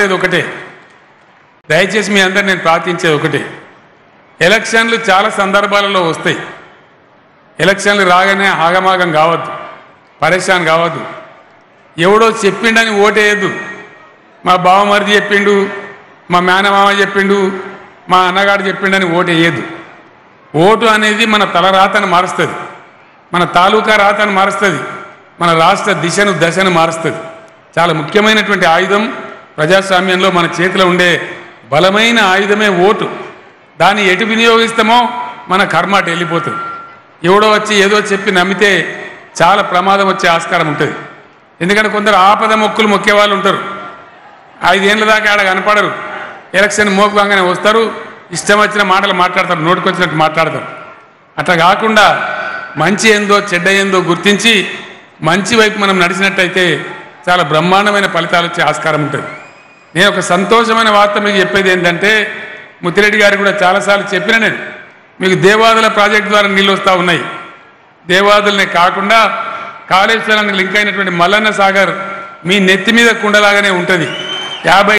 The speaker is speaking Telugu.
కోరేది ఒకటే, దయచేసి మీ అందరు నేను ప్రార్థించేది ఒకటే, ఎలక్షన్లు చాలా సందర్భాలలో వస్తాయి. ఎలక్షన్లు రాగానే ఆగమాగం కావద్దు, పరేషాన్ కావద్దు. ఎవడో చెప్పిండని ఓటేయద్దు. మా బావమరిది చెప్పిండు, మా మేనమామ చెప్పిండు, మా అన్నగాడు చెప్పిండని ఓటేయద్దు. ఓటు అనేది మన తలరాతను మారుస్తుంది, మన తాలూకా రాతను మారుస్తుంది, మన రాష్ట్ర దశను మారుస్తుంది. చాలా ముఖ్యమైనటువంటి ఆయుధం ప్రజాస్వామ్యంలో మన చేతిలో ఉండే బలమైన ఆయుధమే ఓటు. దాన్ని ఎటు వినియోగిస్తామో మన కర్మ అటు వెళ్ళిపోతుంది. ఎవడో వచ్చి ఏదో చెప్పి నమ్మితే చాలా ప్రమాదం వచ్చే ఆస్కారం ఉంటుంది. ఎందుకంటే కొందరు ఆపద మొక్కులు మొక్కే వాళ్ళు ఉంటారు. 5 ఏళ్ళ దాకా ఆడ కనపడరు, ఎలక్షన్ మోపుగానే వస్తారు, ఇష్టం వచ్చిన మాటలు మాట్లాడతారు, నోటికొచ్చినట్టు మాట్లాడతారు. అట్లా కాకుండా మంచి ఏందో చెడ్డ ఏందో గుర్తించి మంచి వైపు మనం నడిచినట్టయితే చాలా బ్రహ్మాండమైన ఫలితాలు వచ్చే ఆస్కారం ఉంటుంది. నేను ఒక సంతోషమైన వార్త మీకు చెప్పేది ఏంటంటే, ముత్తిరెడ్డి గారు కూడా చాలాసార్లు చెప్పిన, నేను మీకు దేవాదుల ప్రాజెక్టు ద్వారా నీళ్ళు వస్తూ ఉన్నాయి. దేవాదులనే కాకుండా కాళేశ్వరానికి లింక్ అయినటువంటి మల్లన్న సాగర్ మీ నెత్తి మీద కుండలాగానే ఉంటుంది. 50